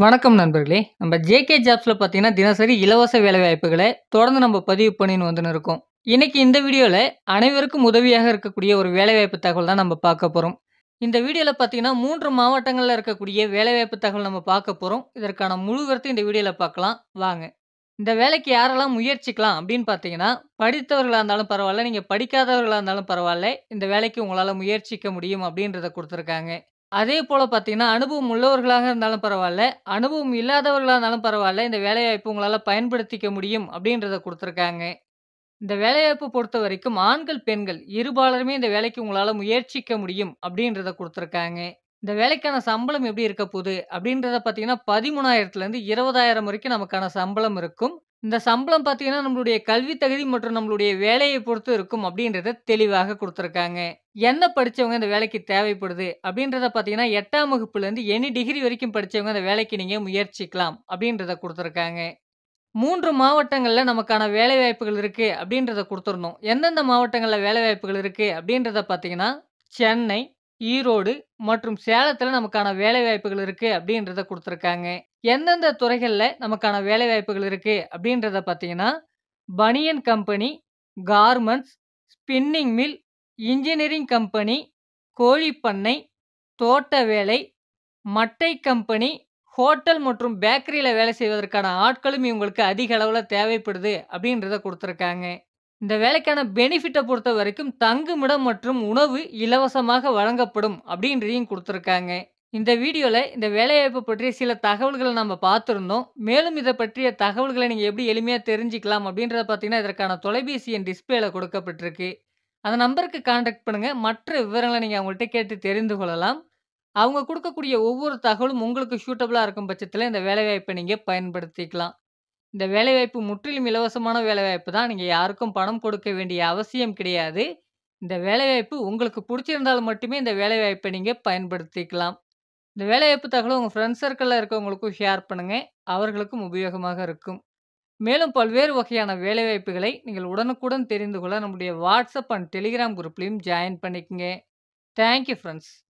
வணக்கம் நண்பர்களே. நம்ம ஜேகே ஜாப்ஸ்ல பார்த்தீங்கன்னா, தினசரி இலவச வேலைவாய்ப்புகள தொடர்ந்து நம்ம பதிவு பண்ணின்னு வந்துன்னு இருக்கோம். இன்னைக்கு இந்த வீடியோல அனைவருக்கும் உதவியாக இருக்கக்கூடிய ஒரு வேலைவாய்ப்பு தகவல் தான் நம்ம பார்க்க போறோம். இந்த வீடியோல பார்த்தீங்கன்னா, 3 மாவட்டங்கள்ல இருக்கக்கூடிய வேலைவாய்ப்பு தகவல் நம்ம பார்க்க போறோம். இதற்கான முழு விவரத்தையும் இந்த வீடியோல பார்க்கலாம். வாங்க. இந்த வேலைக்கு யாரெல்லாம் முயற்சிக்கலாம் அப்படின்னு பார்த்தீங்கன்னா, படித்தவர்களா இருந்தாலும் பரவால்ல, நீங்க படிக்காதவர்களா இருந்தாலும் பரவால்ல, இந்த வேலைக்கு உங்களால முயற்சிக்க முடியும் அப்படின்றத குடுத்துருக்காங்க. அதேபோல பார்த்தீங்கன்னா, அனுபவம் உள்ளவர்களாக இருந்தாலும் பரவால்ல, அனுபவம் இல்லாதவர்களா இருந்தாலும் பரவால்ல, இந்த வேலைவாய்ப்பு உங்களால பயன்படுத்திக்க முடியும் அப்படின்றத குடுத்துருக்காங்க. இந்த வேலைவாய்ப்பு பொறுத்தவரைக்கும் ஆண்கள், பெண்கள் இருபாலருமே இந்த வேலைக்கு உங்களால முயற்சிக்க முடியும் அப்படின்றத குடுத்துருக்காங்க. இந்த வேலைக்கான சம்பளம் எப்படி இருக்க போது அப்படின்றத பார்த்தீங்கன்னா, 13,000லேருந்து 20,000 வரைக்கும் நமக்கான சம்பளம் இருக்கும். இந்த சம்பளம் பார்த்தீங்கன்னா, நம்மளுடைய கல்வி தகுதி மற்றும் நம்மளுடைய வேலையை பொறுத்து இருக்கும் அப்படின்றத தெளிவாக குடுத்துருக்காங்க. என்ன படிச்சவங்க இந்த வேலைக்கு தேவைப்படுது அப்படின்றத பார்த்தீங்கன்னா, 8ஆம் வகுப்புலேருந்து எனி டிகிரி வரைக்கும் படிச்சவங்க இந்த வேலைக்கு நீங்க முயற்சிக்கலாம் அப்படின்றத குடுத்துருக்காங்க. 3 மாவட்டங்கள்ல நமக்கான வேலைவாய்ப்புகள் இருக்கு அப்படின்றத குடுத்துறணும். எந்தெந்த மாவட்டங்கள்ல வேலைவாய்ப்புகள் இருக்கு அப்படின்றத பார்த்தீங்கன்னா, சென்னை, ஈரோடு மற்றும் சேலத்துல நமக்கான வேலைவாய்ப்புகள் இருக்கு அப்படின்றத குடுத்துருக்காங்க. எந்தெந்த துறைகள்ல நமக்கான வேலைவாய்ப்புகள் இருக்கு அப்படின்றத பார்த்தீங்கன்னா, பனியன் company, garments, spinning mill, engineering company, கோழிப்பண்ணை, தோட்ட வேலை, மட்டை கம்பெனி, ஹோட்டல் மற்றும் பேக்கரியில வேலை செய்வதற்கான ஆட்களும் இவங்களுக்கு அதிக அளவுல தேவைப்படுது அப்படின்றத குடுத்துருக்காங்க. இந்த வேலைக்கான பெனிஃபிட்ட பொறுத்தவரைக்கும் தங்குமிடம் மற்றும் உணவு இலவசமாக வழங்கப்படும் அப்படின்றதையும் குடுத்துருக்காங்க. இந்த வீடியோல இந்த வேலைவாய்ப்பு பற்றிய சில தகவல்கள நம்ம பார்த்திருந்தோம். மேலும் இத பற்றிய தகவல்கள நீங்க எப்படி எளிமையா தெரிஞ்சுக்கலாம் அப்படின்றத பார்த்தீங்கன்னா, இதற்கான தொலைபேசி எண் டிஸ்ப்ளேல கொடுக்கப்பட்டிருக்கு. அந்த நம்பருக்கு கான்டாக்ட் பண்ணுங்க. மற்ற விவரங்கள நீங்க அவங்கள்ட்ட கேட்டு தெரிந்து கொள்ளலாம். அவங்க குடுக்கக்கூடிய ஒவ்வொரு தகவலும் உங்களுக்கு சூட்டபிளா இருக்கும் பட்சத்தில இந்த வேலைவாய்ப்ப நீங்க பயன்படுத்திக்கலாம். இந்த வேலைவாய்ப்பு முற்றிலும் இலவசமான வேலைவாய்ப்பு தான். நீங்க யாருக்கும் பணம் கொடுக்க வேண்டிய அவசியம் கிடையாது. இந்த வேலைவாய்ப்பு உங்களுக்கு புடிச்சிருந்தால் மட்டுமே இந்த வேலைவாய்ப்ப நீங்க பயன்படுத்திக்கலாம். இந்த வேலைவாய்ப்பு தகவல உங்க ஃப்ரெண்ட்ஸ் சர்க்கிள்ல இருக்கவங்களுக்கும் ஷேர் பண்ணுங்க. அவர்களுக்கும் உபயோகமாக இருக்கும். மேலும் பல்வேறு வகையான வேலைவாய்ப்புகளை நீங்கள் உடனுக்குடன் தெரிந்து கொள்ள நம்முடைய வாட்ஸ்அப் அண்ட் டெலிகிராம் குரூப்லயும் ஜாயின் பண்ணிக்கங்க. Thank you friends.